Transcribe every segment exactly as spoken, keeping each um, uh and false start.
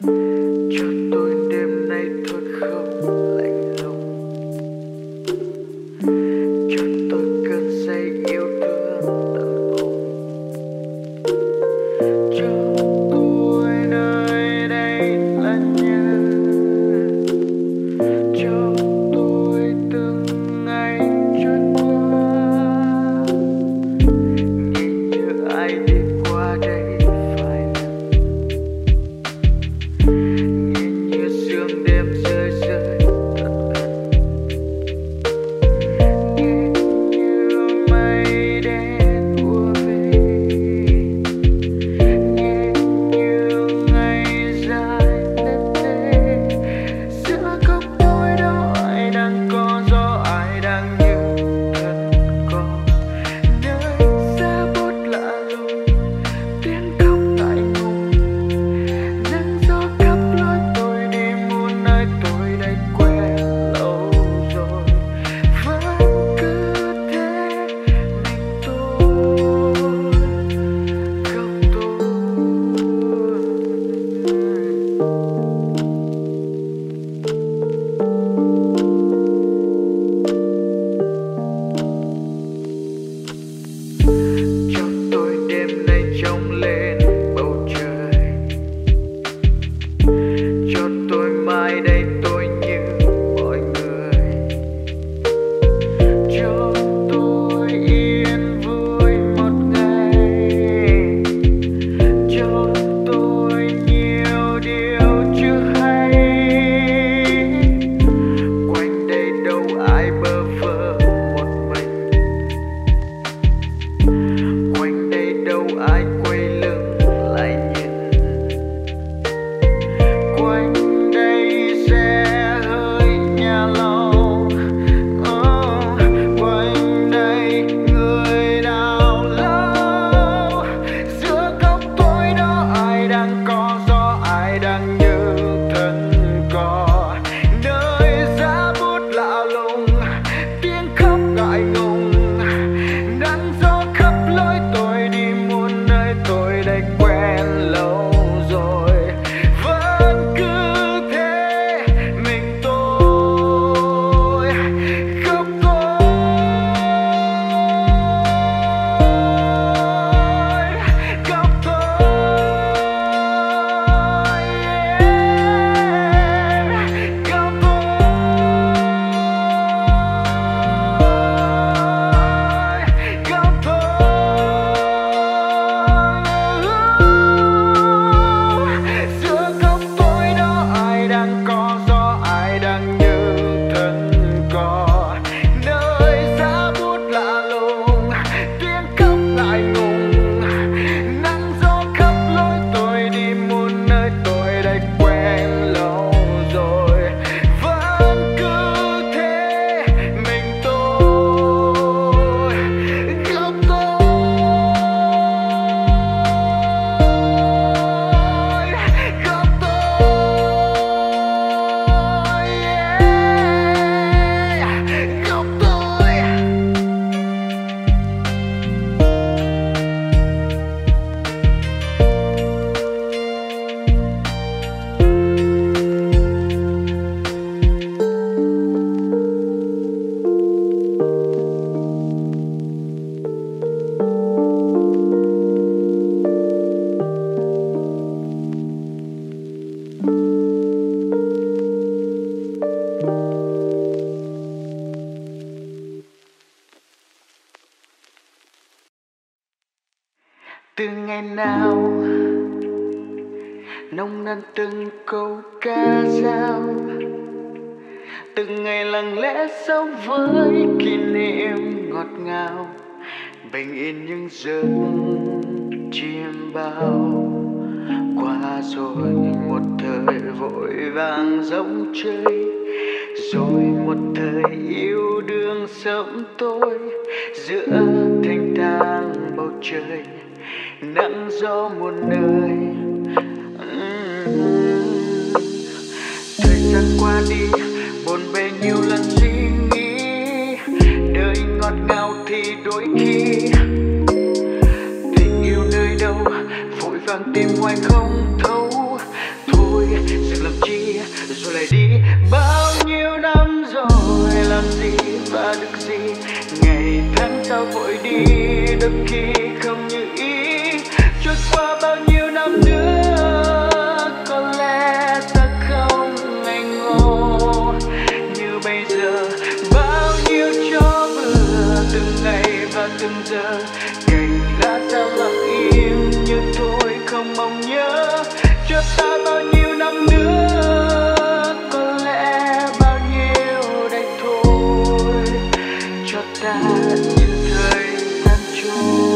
cho tôi đêm nay thôi không lạnh lùng, cho tôi cơn say yêu thương tận cùng, cho tôi nơi đây là nhà, cho tôi từng ngày trôi qua, nghĩ như ai đi qua đây. Từ ngày nào nồng nàn từng câu ca dao, từng ngày lặng lẽ sống với kỷ niệm ngọt ngào, bình yên những giấc chim bao. Qua rồi một thời vội vàng rong chơi, rồi một thời yêu đương sớm tối, giữa thanh thang bầu trời nắng gió muôn nơi. uhm. Thời gian qua đi bộn bề nhiều lần suy nghĩ, đời ngọt ngào thì đôi khi tình yêu nơi đâu vội vàng tìm hoài không thấu. Thôi lại đi. Bao nhiêu năm rồi làm gì và được gì, ngày tháng sao vội đi, đôi khi không như ý. Trôi qua bao nhiêu năm nữa, có lẽ ta không ngây ngô như bây giờ. Bao nhiêu cho vừa từng ngày và từng giờ, cành lá sao lặng im như thôi không mong nhớ. Cho ta bao nhiêu năm nữa, có lẽ bao nhiêu đây thôi, cho ta nhìn thời gian trôi.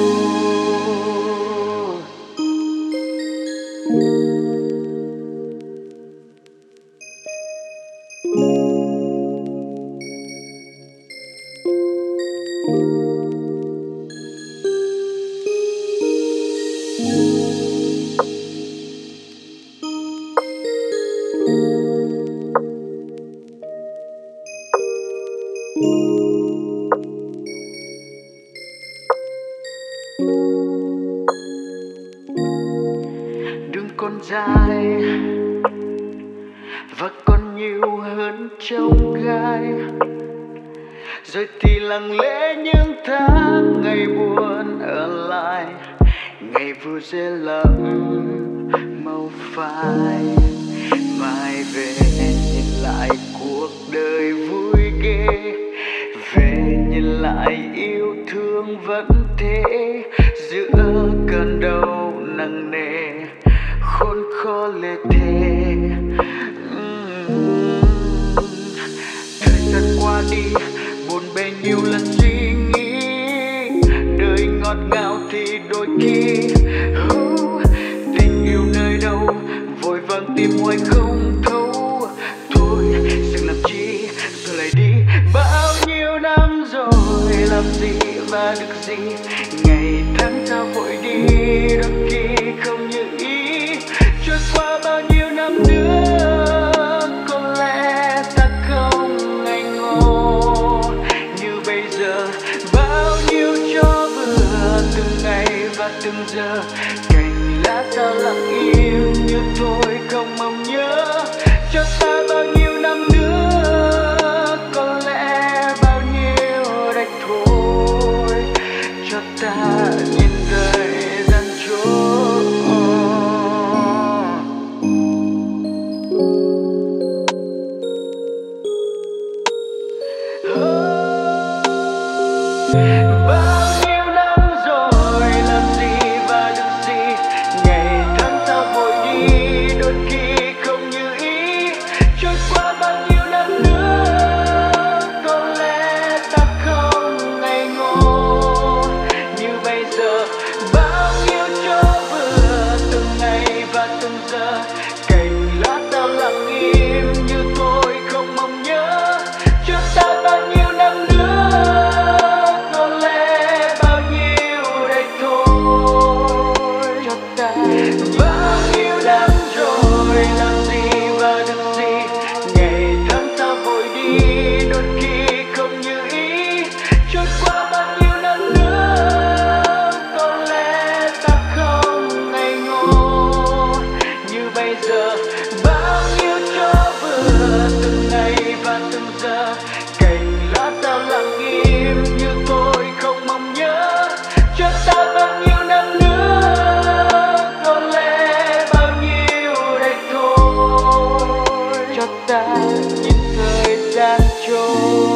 Đường còn dài và còn nhiều hơn trông gai, rồi thì lặng lẽ những tháng ngày buồn ở lại, ngày vui sẽ lắm màu phai. Mai về nhìn lại cuộc đời vui ghê, về nhìn lại yêu thương vẫn thế, giữa cơn đau nặng nề khốn khó lê thê. Uhm. Thời gian qua đi buồn bề nhiều lần suy nghĩ, đời ngọt ngào thì đôi khi uh, tình yêu nơi đâu vội vàng tìm hoài không thấu. Thôi dừng làm chi rồi lại đi. Bao nhiêu năm rồi làm gì và được gì, ngày tháng sao vội đi, đôi khi không như ý. Trôi qua bao nhiêu năm nữa, có lẽ ta không ngây ngô như bây giờ. Bao nhiêu cho vừa từng ngày và từng giờ, cành lá sao lặng im như thôi không mong nhớ. Cho ta bao nhiêu năm nữa, có lẽ bao nhiêu đây thôi, cho ta nhìn thời gian trôi. Bao nhiêu năm rồi làm gì và được gì, ngày tháng sao vội đi, đôi khi không như ý. Trôi qua bao nhiêu năm nữa, có lẽ ta không ngây ngô như bây giờ. Bao nhiêu cho vừa từng ngày và từng giờ, cành lá sao lặng im như thôi không mong nhớ. Cho ta bao nhiêu năm nữa, có lẽ bao nhiêu đây thôi, cho ta. Bao nhiêu năm rồi làm gì và được gì, ngày tháng sao vội đi, đôi khi không như ý. Trôi qua bao nhiêu năm nữa, có lẽ ta không ngây ngô như bây giờ. Bao nhiêu cho vừa từng ngày và từng giờ, cành lá sao lặng im như tôi không mong nhớ. Cho ta bao nhiêu năm nữa, có lẽ bao nhiêu đây thôi, cho ta nhìn thời gian trôi.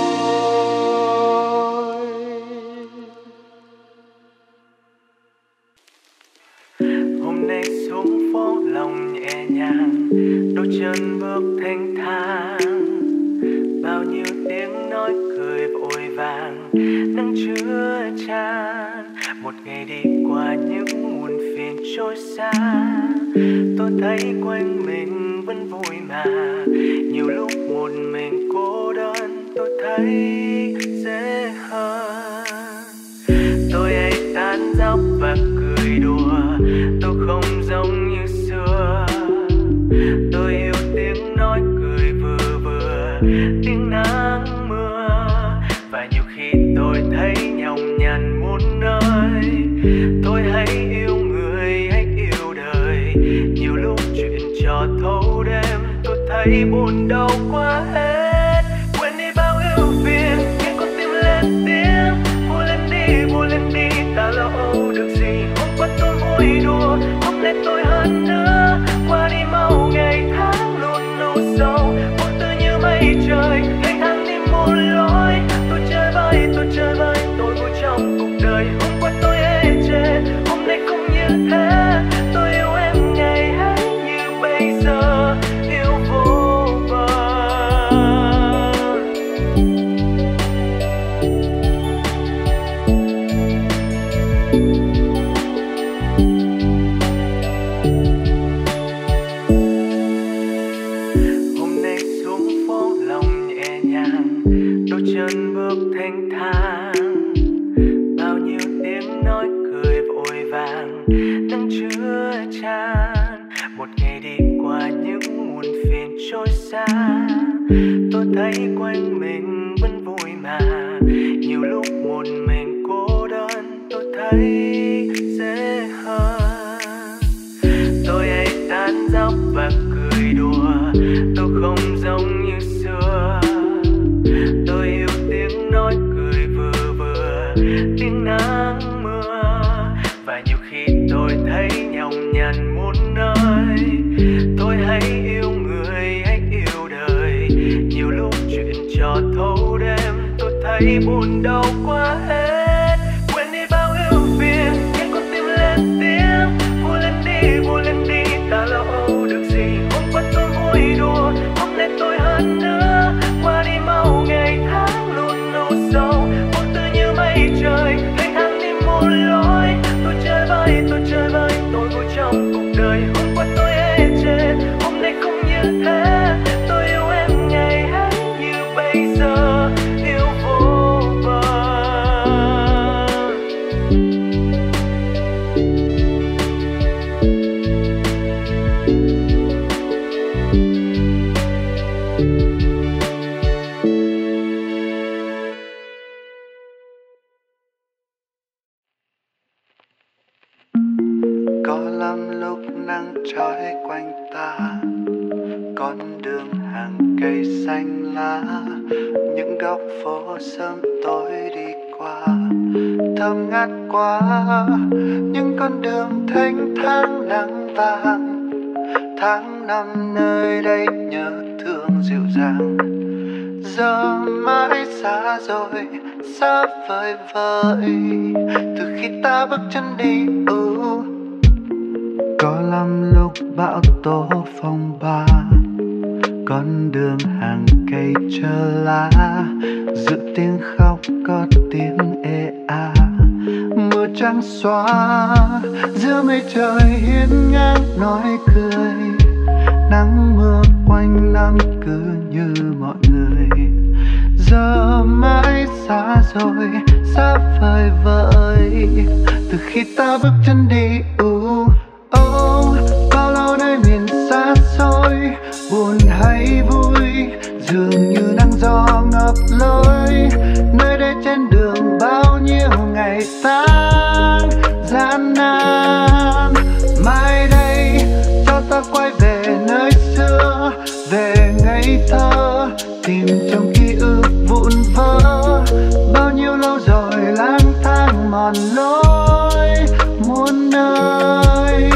Hôm nay xuống phố lòng nhẹ nhàng, đôi chân bước thanh thang. Bao nhiêu tiếng nói cười vội vàng, nắng chứa chan. Một ngày đi qua những muộn phiền trôi xa, tôi thấy quanh mình vẫn vui mà. Nhiều lúc một mình cô đơn, tôi thấy dễ hơn. Tôi hay tán dóc và cười đùa, tôi không giống như xưa. Tôi yêu tiếng nói cười vừa vừa, tiếng nắng mưa. Và nhiều khi tôi thấy nhọc nhằn muôn nơi, tôi hay yêu người hay yêu đời. Nhiều lúc chuyện trò thâu đêm, tôi thấy thấy buồn đau quá hết. Quên đi bao ưu phiền, nghe con tim lên tiếng. Vui lên đi, vui lên đi, ta lo âu được gì. Hôm qua tôi vui đùa, hôm nay tôi hơn nữa. Qua đi mau ngày tháng luôn nâu sâu, vô tư như mây trời, ngày tháng đi một lối. Tôi chơi vơi, tôi chơi vơi, tôi vui trong cuộc đời. Hôm qua tôi ê chề, hôm nay không như thế. Tôi yêu em ngày ấy như bây giờ, yêu vô bờ. Hôm nay xuống phố lòng nhẹ nhàng, đôi chân bước thanh thang. Bao nhiêu tiếng nói cười vội vàng, nắng chưa chan. Một ngày đi qua những muộn phiền trôi xa. Tôi thấy quanh mình vẫn vui mà, nhiều lúc một mình cô đơn tôi thấy dễ hơn. Tôi hay tán dóc và cười đùa, tôi không giống như xưa. Tôi yêu tiếng nói cười vừa vừa, tiếng nắng mưa. Và nhiều khi tôi thấy nhọc nhằn muôn nơi. Tôi hay yêu người, hay yêu đời. Nhiều lúc chuyện trò thâu đêm, tôi thấy buồn đau quá hết. Quên đi bao ưu phiền, nghe con tim lên tiếng. Vui lên đi, vui lên đi, ta lo âu được gì. Hôm qua tôi vui đùa, hôm nay tôi hơn nữa. Qua đi mau ngày tháng luôn nâu sâu, vô tư như mây trời, ngày tháng đi một lối. Tôi chơi vơi, tôi chơi vơi, tôi vui trong cuộc đời. Hôm qua tôi ê chề, hôm nay không như thế. Tôi yêu em ngày ấy như bây giờ, yêu vô bờ. Có lắm lúc nắng trói quanh ta, con đường hàng cây xanh lá, những góc phố sớm tối đi qua thơm ngát quá. Những con đường thênh thang nắng vàng, tháng năm nơi đây nhớ thương dịu dàng. Giờ mãi xa rồi, xa vời vợi, từ khi ta bước chân đi. uh. Có lắm lúc bão tố phong ba, con đường hàng cây trơ lá, giữa tiếng khóc có tiếng ê a. Mưa trắng xóa giữa mây trời hiên ngang nói cười. Nắng mưa quanh năm cứ như mọi người. Giờ mãi xa rồi, xa vời vợi, từ khi ta bước chân đi. uh. Oh, bao lâu nơi miền xa xôi, buồn hay vui, dường như nắng gió ngập lối. Nơi đây trên đường bao nhiêu ngày tháng gian nan. Mai đây cho ta quay về nơi xưa, về ngây thơ, tìm trong ký ức vụn vỡ. Bao nhiêu lâu rồi lang thang mòn lối muôn nơi.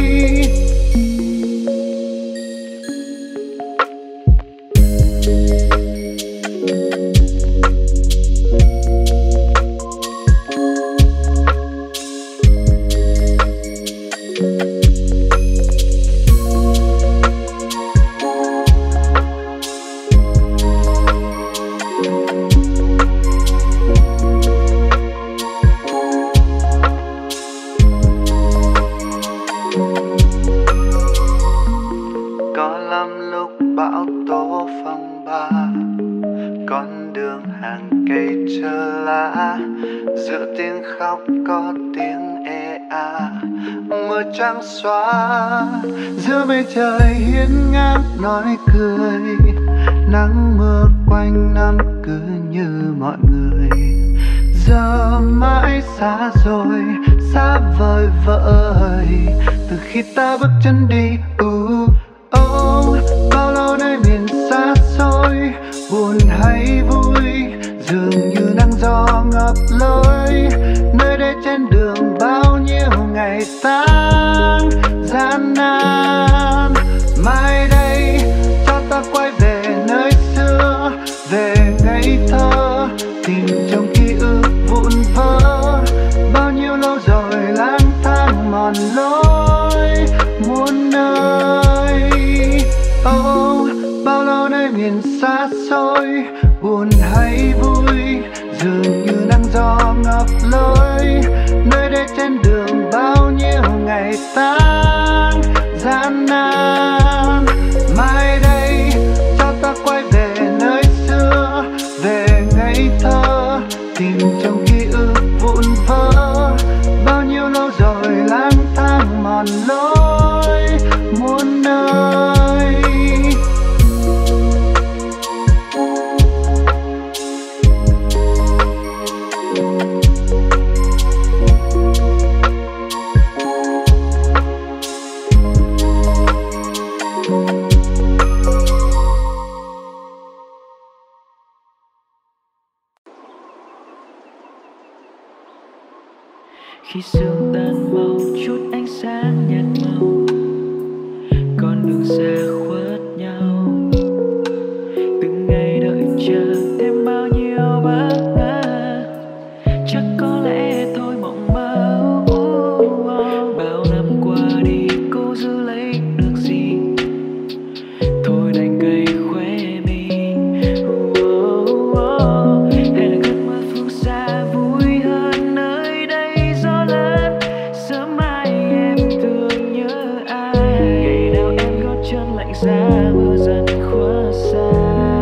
Trăng xóa giữa mây trời hiên ngang nói cười. Nắng mưa quanh năm cứ như mọi người. Giờ mãi xa rồi, xa vời vợi, từ khi ta bước chân đi. uh, oh, bao lâu nơi miền gian nan. Mai đây cho ta quay về nơi xưa, về ngây thơ tìm trong ký ức vụn vỡ. Bao nhiêu lâu rồi lang thang mòn lối muôn nơi. Oh, bao lâu nơi miền xa xôi, buồn hay vui dường như nắng gió ngập lối. Nơi đây trên đường bao nhiêu ngày tháng gian nan. Mai đây cho ta quay về nơi xưa, về ngây thơ tìm trong ký ức vụn vỡ. Bao nhiêu lâu rồi lang thang mòn lối muôn nơi. Khi sương tan màu chút ánh sáng nhạt màu, con đường xa khuất nhau. Từng ngày đợi chờ thêm bao nhiêu bất ngờ, chắc có lẽ thôi mộng mơ. Bao năm qua đi cố giữ lấy được gì, thôi đành cay khóe mi. Hay là cơn mưa phương xa vui hơn nơi đây. Gió lớn sớm mai em thương nhớ ai. Ngày nào em gót chân lạnh giá mưa dần khuất xa.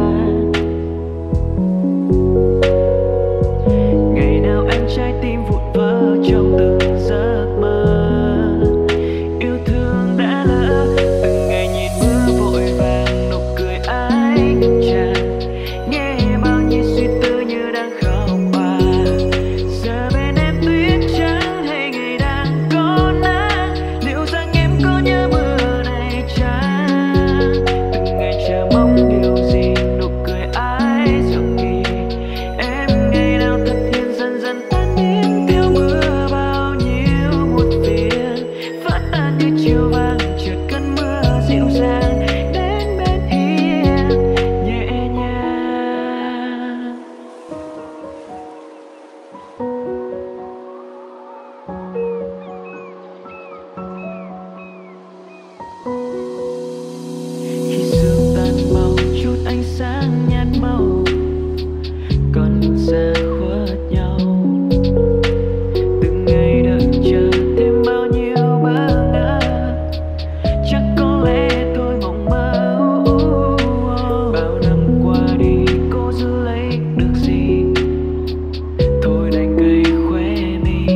Ngày nào anh trái tim vụn vỡ trong từng giấc mơ. Yêu thương đã lỡ từng ngày nhìn mưa vội vàng, nụ cười anh tràn. Nghe bao nhiêu suy tư như đang khóc hòa. Giờ bên em tuyết trắng hay ngày đang có nắng, liệu rằng em có nhớ mưa này chăng? Từng ngày chờ mong điều gì, nụ cười ai dịu kỳ. Em ngày nào thật hiền dần dần tan biến theo mưa. Bao nhiêu muộn phiền phát tan như chiều vàng, chợt cơn mưa dịu dàng đến bên hiên nhẹ nhàng. Khi sương tan màu chút ánh sáng nhạt màu, con đường xa khuất nhau. Từng ngày đợi chờ thêm bao nhiêu bất ngờ, chắc có lẽ thôi mộng mơ. Bao năm qua đi cố giữ lấy được gì, thôi đành cay khóe mi.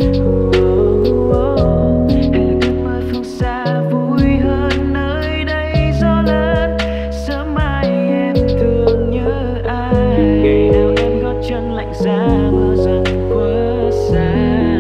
Hay là cơn mưa phương xa vui hơn nơi đây. Gió lớn sớm mai em thương nhớ ai. Ngày nào em gót chân lạnh giá mưa dần khuất xa.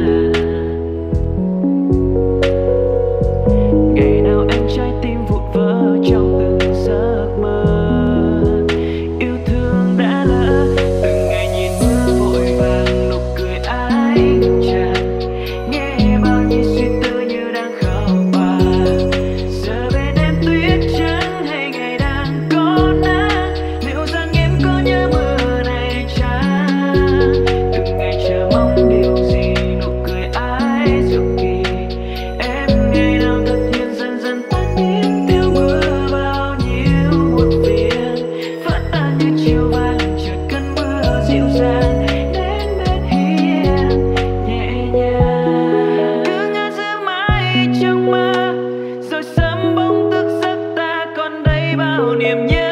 Ngày nào anh trái tim vụn vỡ trong từng giấc mơ. Yêu thương đã lỡ từng ngày nhìn mưa vội vàng, nụ cười anh tràn. Nghe bao nhiêu suy tư như đang khóc hòa. Giờ bên em tuyết trắng hay ngày đang có nắng, liệu rằng em có nhớ mưa này chăng? Từng ngày chờ mong điều gì, nụ cười ai dịu kỳ. Em ngày nào thật hiền dần dần tan biến theo mưa. Bao nhiêu muộn phiền phát tan như chiều vàng, chợt cơn mưa dịu dàng đến bên hiên nhẹ nhàng. Cứ ngỡ giữ mãi trong mơ, rồi sớm bỗng thức giấc ta còn đây bao niềm nhớ.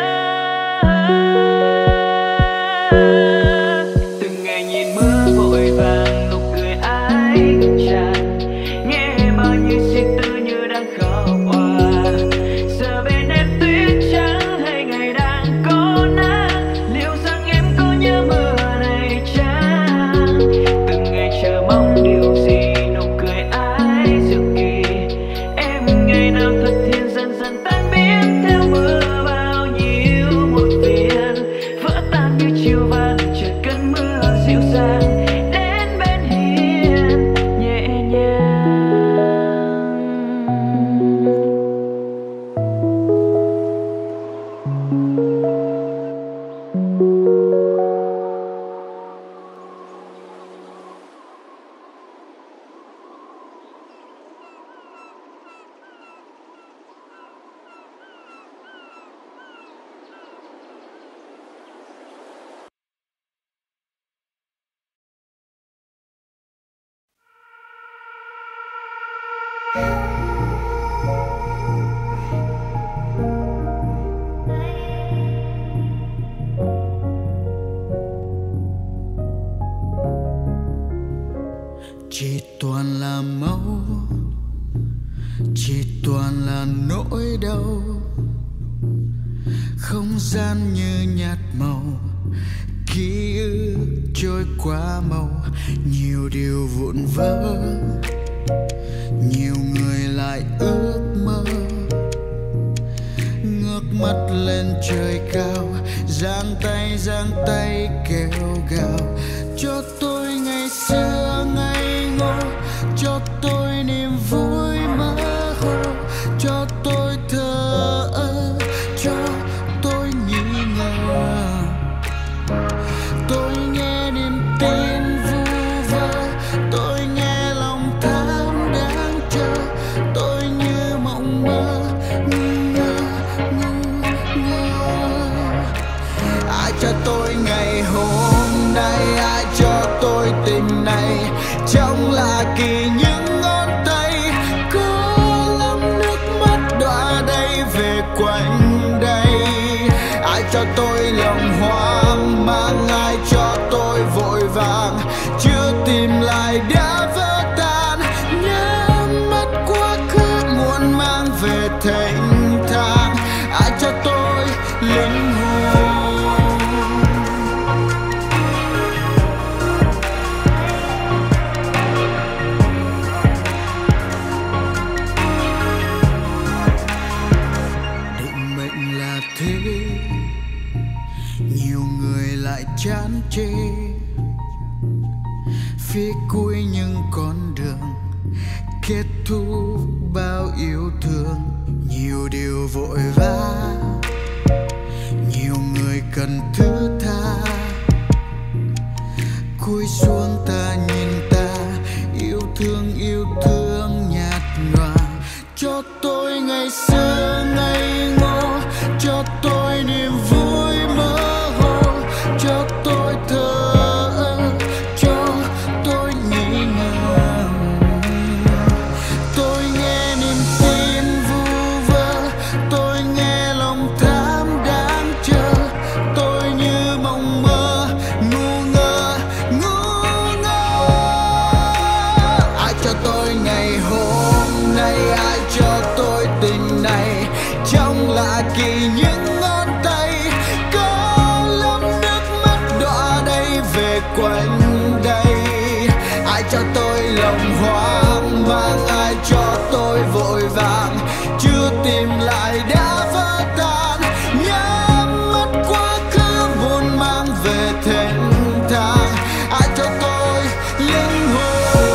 Từng ngày nhìn mưa vội vàng, nụ cười anh tràn. Nghe bao nhiêu suy tư như đang khóc hòa. Giờ bên em tuyết trắng hay ngày đang có nắng, liệu rằng em có nhớ mưa này chăng? Từng ngày chờ mong điều gì, nụ cười ai dịu kỳ. Em ngày nào thật hiền dần dần tan biến theo mưa. Bao nhiêu muộn phiền vỡ tan như chiều vàng, chợt cơn mưa dịu dàng đến bên hiên nhẹ nhàng. Chỉ toàn là máu, chỉ toàn là nỗi đau, không gian như nhạt màu, ký ức trôi qua màu, nhiều điều vụn vỡ, nhiều người lại ước mơ, ngước mắt lên trời cao, giang tay giang tay kêu gào cho tôi ngày xưa ngây ngô, cho tôi niềm vui mơ hồ, cho tôi thở ơ, cho tôi nghi ngờ. Tôi nghe niềm tin vu vơ, tôi nghe lòng tham đang chờ, tôi như mộng mơ ngơ ngơ ngơ. Ai cho tôi ngày hôm nay, ai cho tôi tình này, trong là kỳ những ngón tay có lắm nước mắt đọa đây về quanh đây. Ai cho tôi lòng hoang mang, ai cho tôi vội vàng, chưa tìm lại đã vỡ tan, nhớ mất quá khứ muốn mang về thênh thang. Ai cho tôi linh hồn, định mệnh là thế, nhiều người lại chán chê, phía cuối những con đường kết thúc bao yêu thương. Nhiều điều vội vã, nhiều người cần thứ tha, cúi xuống ta nhìn ta, yêu thương yêu thương nhạt nhòa. Cho tôi ngày xưa ngây ngô, cho tôi niềm vui mơ hồ, cho tôi thở ơ, cho tôi nghi ngờ. Tôi nghe niềm tin vu vơ, tôi nghe lòng tham đang chờ, tôi như mộng mơ ngu ngơ ngu ngơ. Ai cho tôi ngày hôm nay, ai cho tôi tình này, trong là kỳ những ngón tay có lắm nước mắt đọa đây về quanh đây. Ai cho tôi lòng hoang mang, ai cho tôi vội vàng, chưa tìm lại đã vỡ tan, nhớ mất quá khứ muốn mang về thênh thang. Ai cho tôi linh hồn,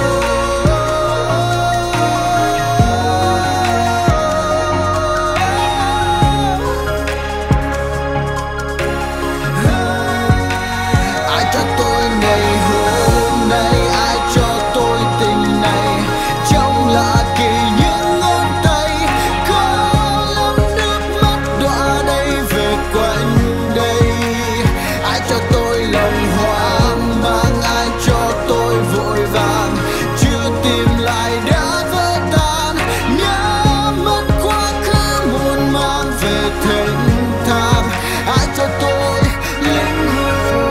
ai cho tôi ngày hôm nay, ai cho tôi tình này, trong là kỳ những ngón tay có lắm nước mắt đọa đây về quanh đây. Ai cho tôi lòng hoang mang, ai cho tôi vội vàng, chưa tìm lại đã vỡ tan, nhớ mất quá khứ muốn mang về thênh thang. Ai cho tôi linh hồn,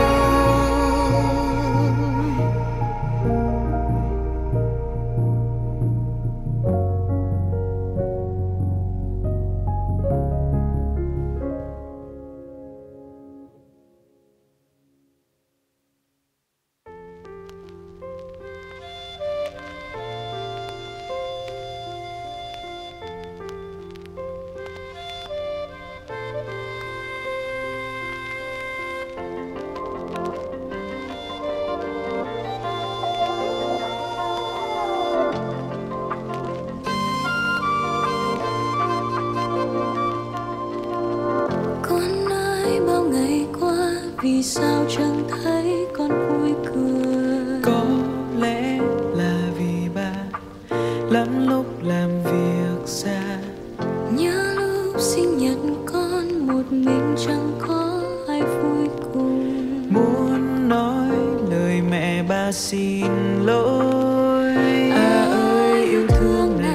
con ơi bao ngày qua vì sao chẳng thấy con vui cười. Có lẽ là vì ba lắm lúc làm việc xa, Nhớ lúc sinh nhật con một mình chẳng có ai vui cùng. muốn nói lời mẹ ba xin lỗi. À ơi yêu thương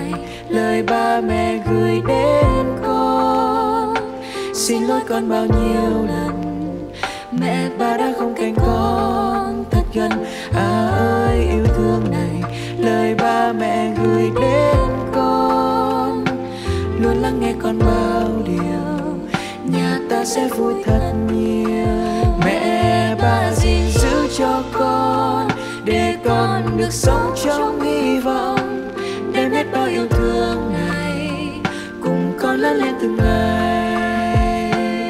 ba mẹ gửi đến con. Xin lỗi con bao nhiêu lần mẹ ba đã không cạnh con thật gần. À ơi yêu thương này, lời ba mẹ gửi đến con, luôn lắng nghe con bao điều, nhà ta sẽ vui thật nhiều. Mẹ ba gìn giữ cho con, để con được sống trong hy vọng, đem hết bao yêu thương này cùng con lớn lên từng ngày.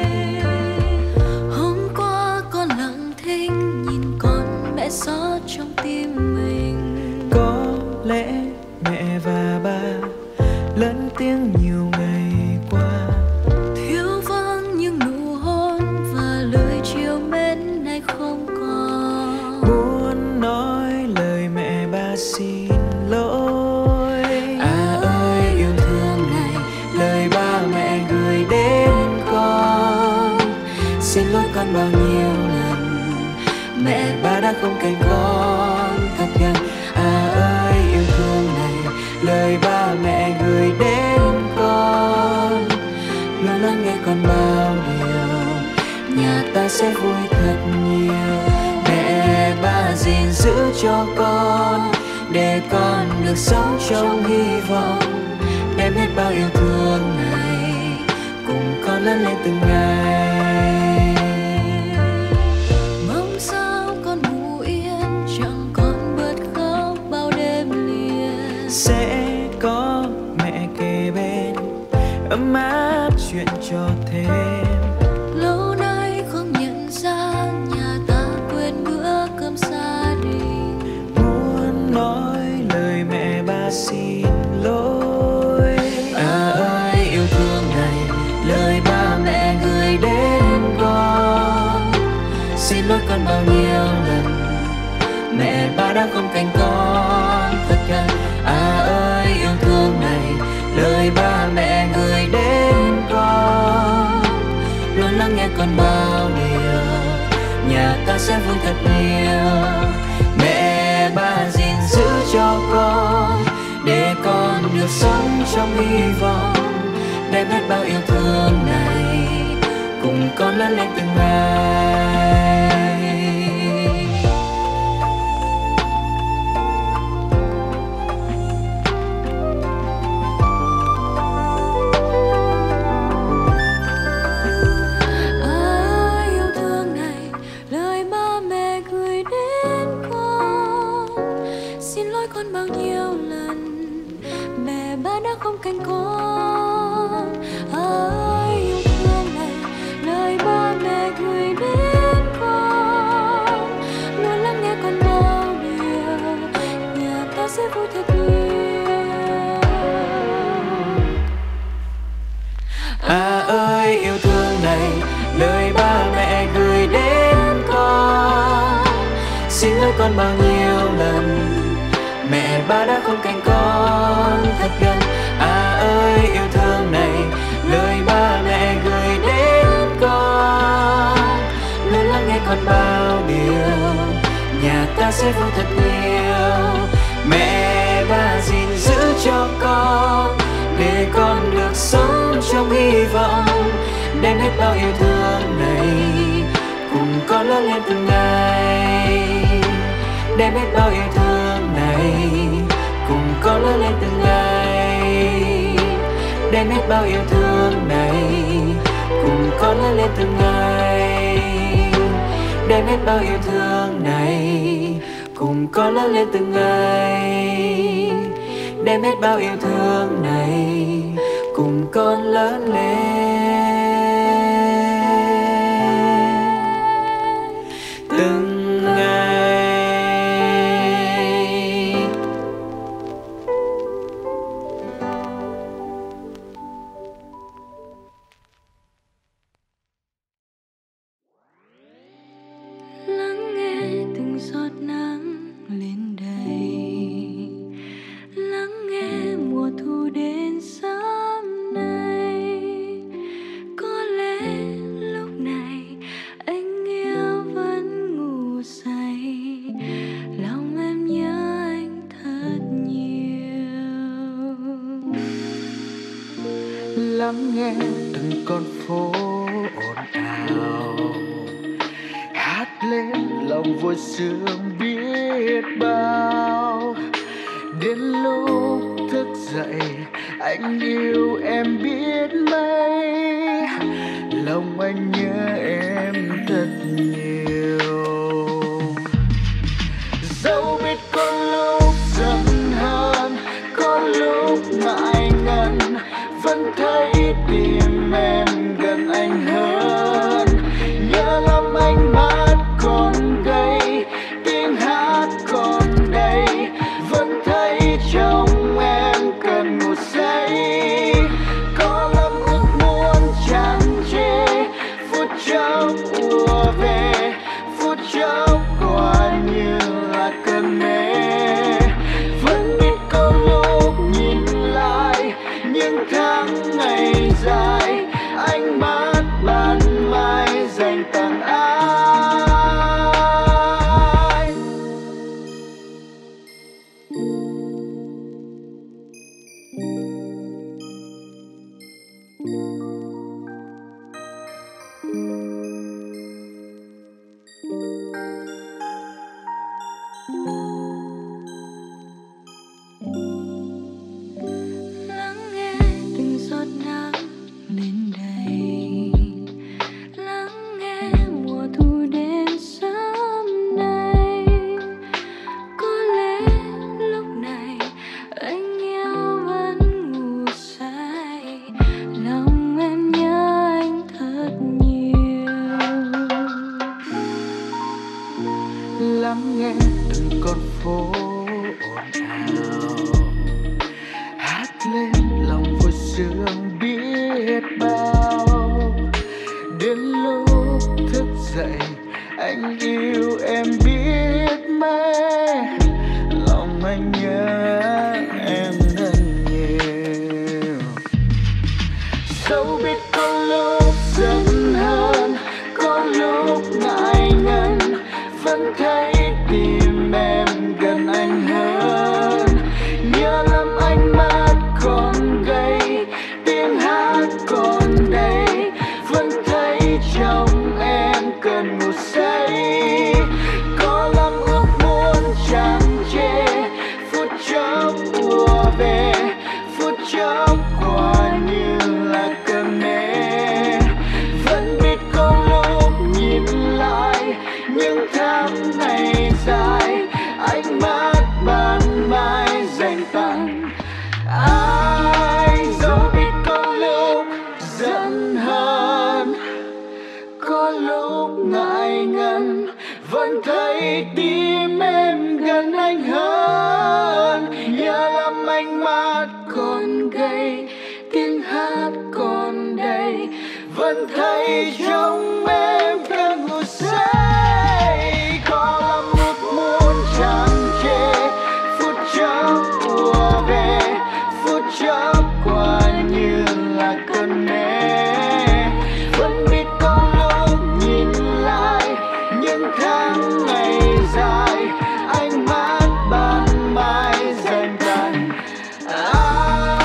Hôm qua con lặng thinh nhìn con mẹ xót trong tim mình. Có lẽ mẹ và ba lớn tiếng nhiều ngày qua, Thiếu vắng những nụ hôn và lời chiều mến nay không còn. muốn nói lời mẹ ba xin lỗi. À ơi yêu thương này, lời ba mẹ gửi đến con. Xin lỗi con bao nhiêu lần mẹ ba đã không cạnh con thật gần. À ơi yêu thương này, lời ba mẹ gửi đến con, luôn lắng nghe con bao điều, nhà ta sẽ vui thật nhiều. Mẹ ba gìn giữ cho con, để con được sống trong hy vọng, đem hết bao yêu thương này cùng con lớn lên từng ngày. Mong sao con ngủ yên, chẳng còn bật khóc bao đêm liền. Sẽ có mẹ kề bên ấm áp chuyện cho thêm. Lâu nay không nhận ra nhà ta quên bữa cơm gia đình. Muốn nói lời mẹ ba xin lỗi. À ơi yêu thương này, lời ba mẹ gửi đến con. Xin lỗi con bao nhiêu lần mẹ ba đã không cạnh con thật gần. À ơi yêu thương này, lời ba mẹ gửi đến con, luôn lắng nghe con bao điều, nhà ta sẽ vui thật nhiều. Mẹ ba gìn giữ cho con, để con được sống trong hy vọng, đem hết bao yêu thương này cùng con lớn lên từng ngày. À, yêu thương này, lời ba mẹ gửi đến con. Xin lỗi con bao nhiêu lần mẹ ba đã không cạnh con. À, yêu thương này, lời ba mẹ gửi đến con, luôn lắng nghe con bao điều, nhà ta sẽ vui thật nhiều. À ơi yêu thương này, lời ba mẹ gửi đến con. Xin lỗi con bao nhiêu lần mẹ ba đã không cạnh con thật gần. À ơi yêu thương này, lời ba mẹ gửi đến con, luôn lắng nghe con bao điều, nhà ta sẽ vui thật nhiều. mẹ ba gìn giữ cho con, Để con được sống trong hy vọng, đem hết bao yêu thương này cùng con lớn lên từng ngày. Đem hết bao yêu thương này cùng con lớn lên từng ngày. Đem hết bao yêu thương này cùng con lớn lên từng ngày. Đem hết bao yêu thương này cùng con lớn lên từng ngày. Đem hết bao yêu thương này cùng con lớn lên từng ngày. Lắng nghe từng giọt nắng lên đầy, lắng nghe mùa thu đến sớm nay. lắng nghe từng con phố ồn ào, hát lên lòng vui sướng biết bao. Đến lúc thức dậy anh yêu em biết mấy, lòng anh nhớ em thật nhiều. Dẫu biết có lúc giận hơn, có lúc ngại ngần, vẫn thấy tim em gần anh hơn. Nhớ lắm ánh mắt còn đây, tiếng hát còn đây, vẫn thấy trong em cần ngủ say. Có lắm ước muốn tràn trề, phút chốc ùa về, phút chốc qua như là cơn mê. Vẫn biết có lúc nhìn lại những tháng ngày dài, ánh mắt ban mai dành tặng ai. Lắng nghe từng giọt nắng lên đây, lắng nghe mùa thu đến sớm nay. Có lẽ lúc này anh yêu vẫn ngủ say, lòng em nhớ anh thật nhiều. Lắng nghe từng con phố ồn ào, hát lên lòng vui sướng biết bao. Đến lúc thức dậy anh yêu em biết mấy, lòng anh nhớ em rất nhiều. Dẫu biết có lúc giận hơn, có lúc ngại ngần, vẫn thấy tim em gần anh hơn. Nhớ lắm ánh mắt còn đây, tiếng hát còn đây, vẫn thấy trong em cần ngủ say. Có lắm ước muốn tràn trề, phút chốc ùa về, phút chốc qua như là cơn mê. Vẫn biết có lúc nhìn lại những tháng ngày dài, ánh mắt ban mai dành tặng ai. Dẫu biết có lúc giận hơn, có lúc ngại ngần, vẫn thấy tim em gần anh hơn. Nhớ lắm ánh mắt còn gầy, tiếng hát còn đây, vẫn thấy trong em cần ngủ say. Có lắm ước muốn tràn trề, phút chốc ùa về, phút chốc qua như là cơn mê. Vẫn biết có lúc nhìn lại những tháng ngày dài, ánh mắt ban mai dành tặng ai.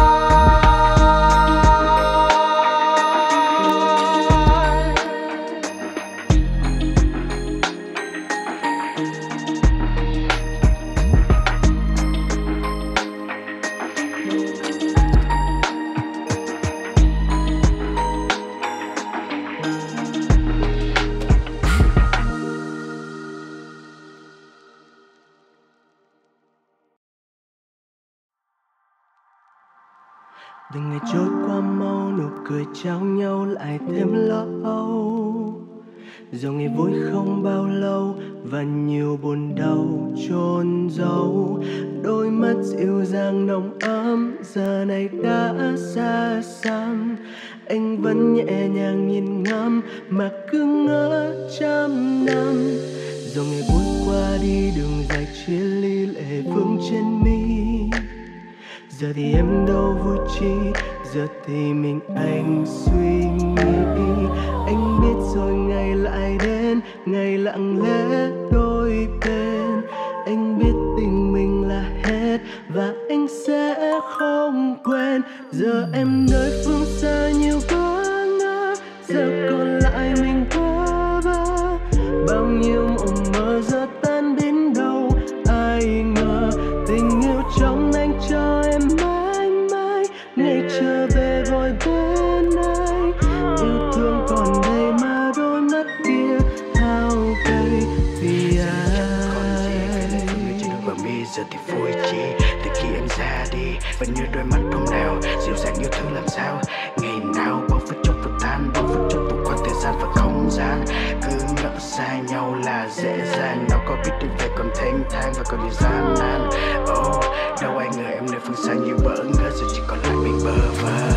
Từng ngày trôi qua mau, nụ cười trao nhau lại thêm lâu. Dòng ngày vui không bao lâu và nhiều buồn đau chôn giấu. Đôi mắt dịu dàng nồng ấm giờ này đã xa xăm. Anh vẫn nhẹ nhàng nhìn ngắm mà cứ ngỡ trăm năm. Dòng ngày vui qua đi đường dài chia ly lệ vương trên mi. Giờ thì em đâu vui chi, giờ thì mình anh suy nghĩ. Anh biết rồi ngày lại đến, ngày lặng lẽ đôi bên. Anh biết tình mình là hết và anh sẽ không quên. Giờ em nơi phương xa vội bên ai. Yêu thương còn đây mà đôi mắt kia hao cay vì ai. Và mi giờ thì vui chi từ khi em ra đi, vẫn như đôi mắt hôm nào dịu dàng yêu thương làm sao. Ngày nào bao phút chốc vụt tan, bao phút chốc vụt qua thời gian và không gian. Cứ ngỡ xa nhau là dễ dàng, nào có biết đi về còn thênh thang và còn nhiều gian nan. Oh, đâu ai ngờ em nơi phương xa nhiều bỡ ngỡ, giờ chỉ còn lại mình bơ vơ.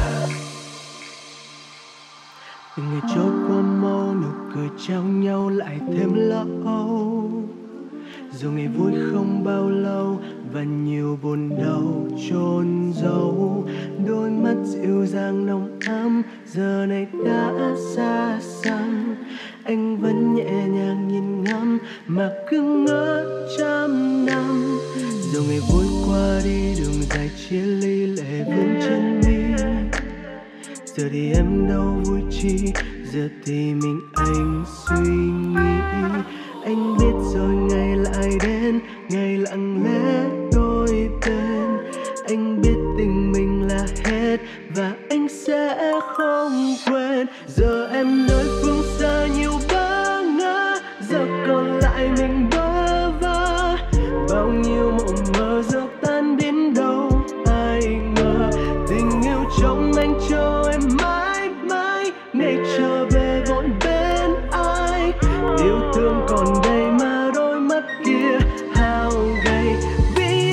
Từng ngày trôi qua mau, nụ cười trao nhau lại thêm lo âu. Dù ngày vui không bao lâu và nhiều buồn đau chôn giấu. Đôi mắt dịu dàng nồng ấm giờ này đã xa xăm. Anh vẫn nhẹ nhàng nhìn ngắm mà cứ ngỡ trăm năm. Dù ngày vui qua đi, đường dài chia ly lệ vương trên mi. Giờ thì em đâu vui chi, giờ thì mình anh suy nghĩ. Anh biết rồi ngày lại đến, ngày lặng lẽ đôi bên. Anh biết tình mình là hết và anh sẽ không quên. Giờ em nơi phương xa nhiều bỡ ngỡ, giờ còn lại mình bơ vơ. Bao nhiêu mộng mơ giờ tan đến đâu ai ngờ. Tình yêu trong anh cho em mãi mãi, ngày trở về vội bên ai. Yêu thương còn đây mà đôi mắt kia hao gầy vì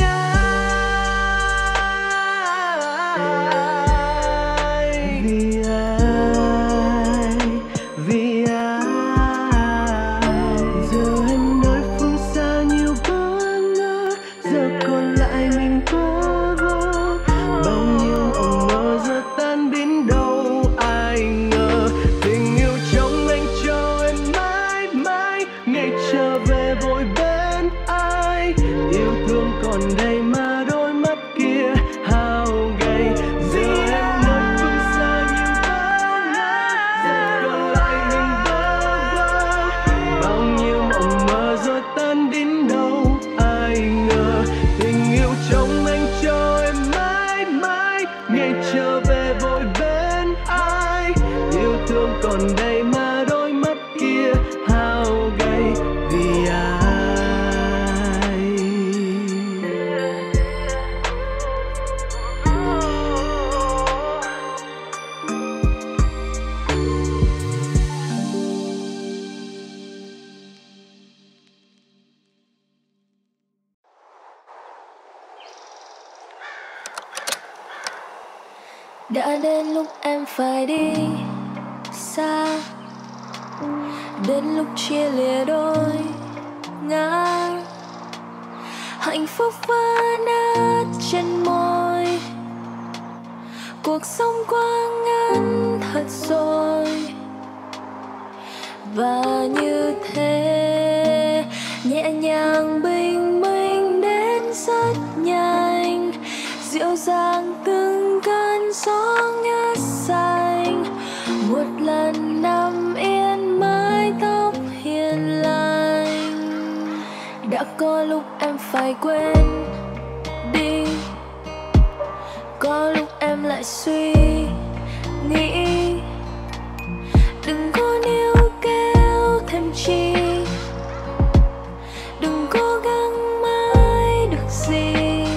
ai. Vì ai, vì ai. Giờ em nơi phương xa nhiều bỡ ngỡ, giờ còn lại mình bơ vơ. Bao nhiêu mộng mơ giờ tan đến đâu ai ngờ. Tình yêu trong anh cho em mãi mãi, ngày trở về vội bên ai. Yêu thương còn đây mà đôi mắt kia hao gầy. Giờ em nơi phương xa nhiều bỡ ngỡ, giờ còn lại mình bơ vơ. Bao nhiêu mộng mơ rồi tan đến đâu ai ngờ. Tình yêu trong anh cho em mãi mãi, ngày trở về vội bên ai. Yêu thương còn đây mà đôi mắt kia hao gầy vì ai. Đã đến lúc em phải đi xa, đến lúc chia lìa đôi ngã. Hạnh phúc vỡ nát trên môi, cuộc sống quá ngắn thật rồi. Và như thế nhẹ nhàng bình minh đến rất nhanh, dịu dàng từng cơn gió ngát xanh. Một lần nằm yên mái tóc hiền lành. Đã có lúc em phải quên đi, có lúc em lại suy nghĩ. Đừng có níu kéo thêm chi, đừng cố gắng mãi được gì.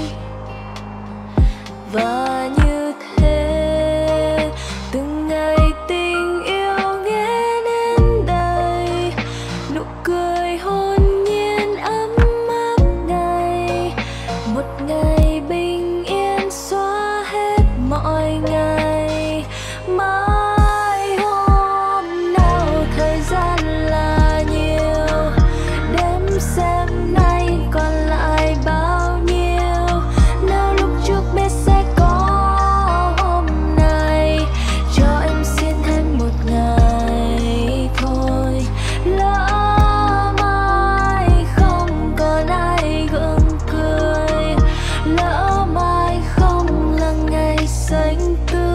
Và như thế từng ngày tình yêu ghé đến đây, nụ cười hồn nhiên ấm áp ngày. Một ngày bình yên xóa hết mọi ngày. Mãi hôm nào thời gian là nhiều, đếm xem nay còn lại bao nhiêu. Nếu lúc trước biết sẽ có hôm nay, cho em xin thêm một ngày thôi. Lỡ mai không còn ai gượng cười, lỡ mai không là ngày xanh tươi.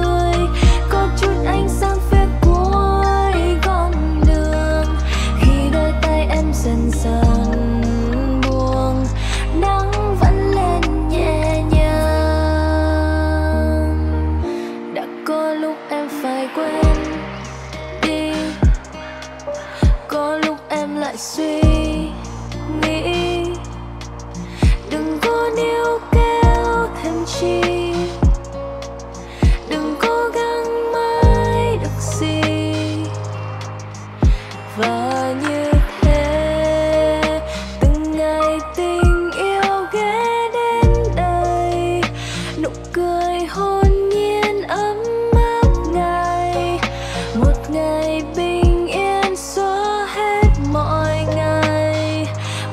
Có lúc em phải quên đi, có lúc em lại suy nghĩ. Đừng có níu kéo thêm chi, đừng cố gắng mãi được gì. Và như thế từng ngày tình yêu ghé đến đây, nụ cười hồn nhiên ấm áp ngày, một ngày bình yên xóa hết mọi ngày.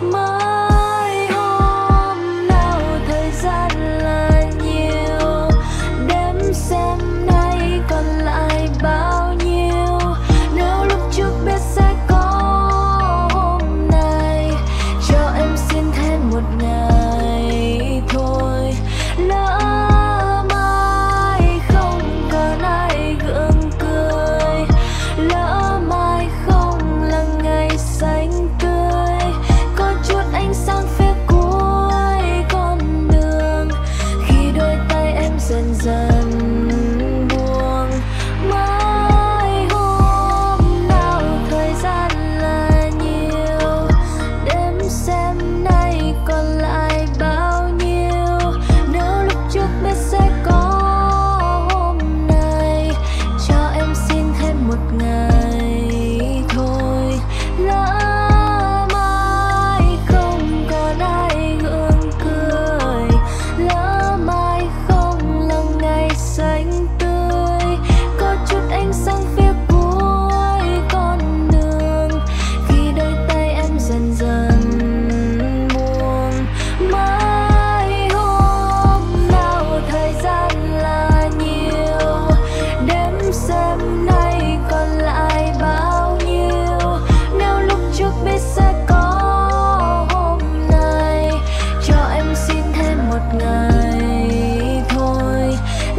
Mãi hôm nào thời gian là nhiều, đếm xem nay còn lại bao nhiêu. Nếu lúc trước biết sẽ có hôm nay, cho em xin thêm một ngày thôi. Lỡ mai không còn ai gượng cười, lỡ mai không là ngày xanh tươi, có chút ánh sáng phía cuối con đường, khi đôi tay em dần dần buông. Mãi hôm nào thời gian là nhiều, đếm xem nay còn lại bao nhiêu. Nếu lúc trước biết sẽ có hôm nay, cho em xin thêm một ngày thôi. Lỡ mai không còn ai gượng cười, lỡ mai không là ngày xanh tươi, có chút ánh sáng phía cuối con đường, khi đôi tay em dần dần buông. Mãi hôm nào thời gian là nhiều, đếm xem nay còn lại bao nhiêu. Nếu lúc trước biết sẽ có hôm nay, cho em xin thêm một ngày thôi.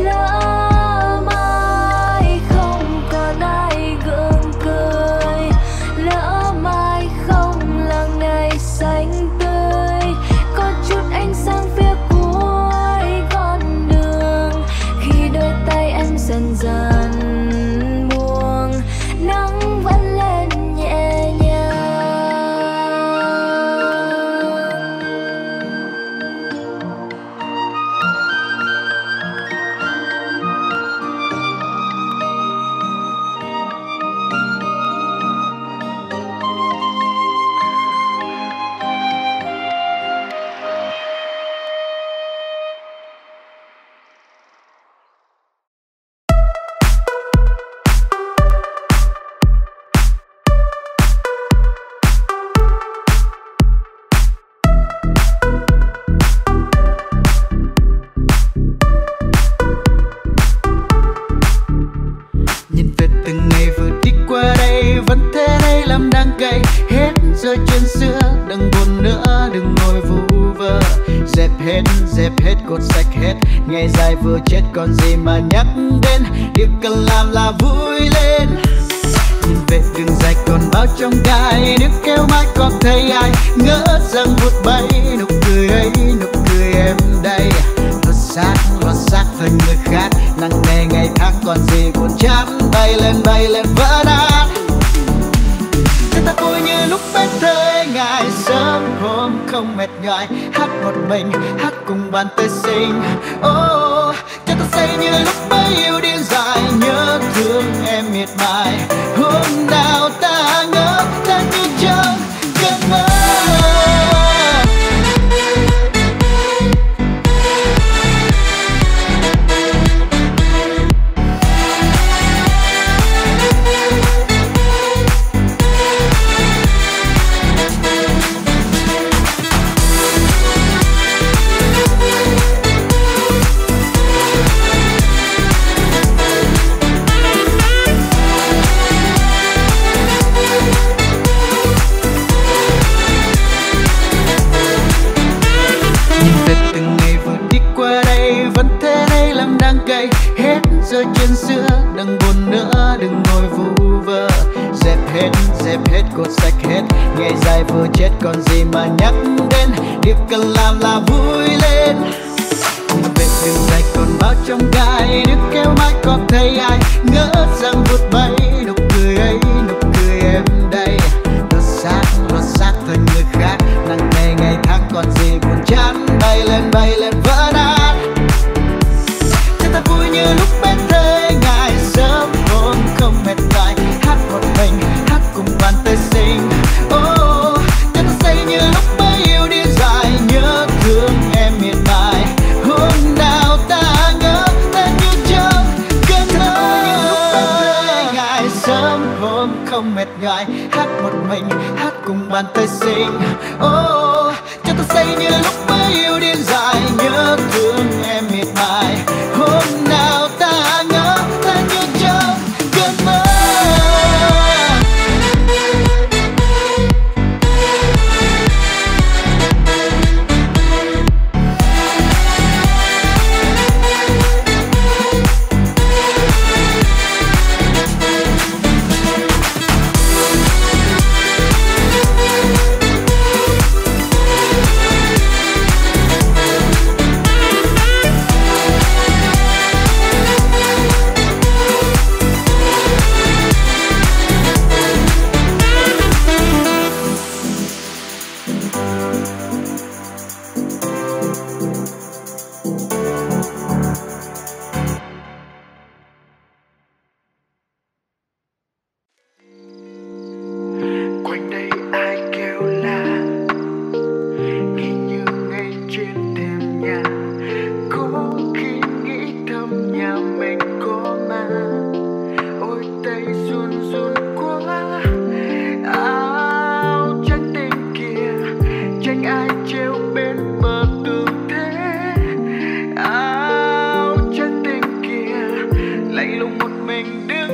Lỡ mai không còn ai gượng cười, lỡ mai không là ngày xanh tươi, có chút ánh sáng phía cuối con đường, khi đôi tay em dần dần buông. Nắng vẫn lên nhẹ nhàng. Nhìn về từng ngày vừa đi qua đây, vẫn thế đây làm đang cày. Hết rồi chuyện xưa, đừng buồn nữa, đừng ngồi vu vơ. Dẹp hết, dẹp hết, cột sạch hết. Ngày dài vừa chết còn gì mà nhắc đến. Điều cần làm là vui lên. Nhìn về đường dài còn bao trong gai, nếu kêu mãi có thấy ai ngỡ rằng vụt bay. Nụ cười ấy, nụ cười em đây, lót xác, lót xác với người khác. Nặng nề ngày tháng còn gì buồn chán, bay lên bay lên vỡ nát. Người ta vui như lúc bên thơ ngày sớm hôm không mệt nhoài, hát một mình hát cùng bàn tay xinh. Oh, cho ta say như lúc bấy yêu điên dại, nhớ thương em miệt mài. Hôm nào ta ngỡ ta như trong cơn mơ. Rồi chuyện xưa đừng buồn nữa, đừng ngồi vu vơ. Dẹp hết, dẹp hết, cột sạch hết. Ngày dài vừa chết còn gì mà nhắc đến. Điều cần làm là vui lên. Về đường dài còn bao trong gai, nước kêu mãi có thấy ai ngỡ rằng vụt bay nụ cười ấy, nụ cười em đây. Nó xác, nó xác thôi người khác, nặng nề ngày tháng còn gì buồn chán, bay lên bay lên vỡ nát. Cho ta vui như lúc bên thế ngày sớm hôm không mệt mỏi, hát một mình hát cùng bàn tay xinh. Oh, cho ta say như lúc mới yêu đi dài, nhớ thương em miệt mài. Hôm nào ta ngỡ ta như trong cơn thơ, như lúc bên thế ngày sớm hôm không mệt mỏi, hát một mình hát cùng bàn tay xinh. Oh, cho ta say như lúc mới yêu đi dài, nhớ thương em miệt mài. Hôm nào ta ngỡ ta như trong cơn mơ. Quanh đây ai kêu la, nghĩ như ngay trên thềm nhà, có khi nghĩ thầm nhà mình có ma. Ôi tay run run quá, áo trắng tên kia tránh ai treo bên bờ tường thế. Áo trắng tên kia lạnh lùng một mình đứng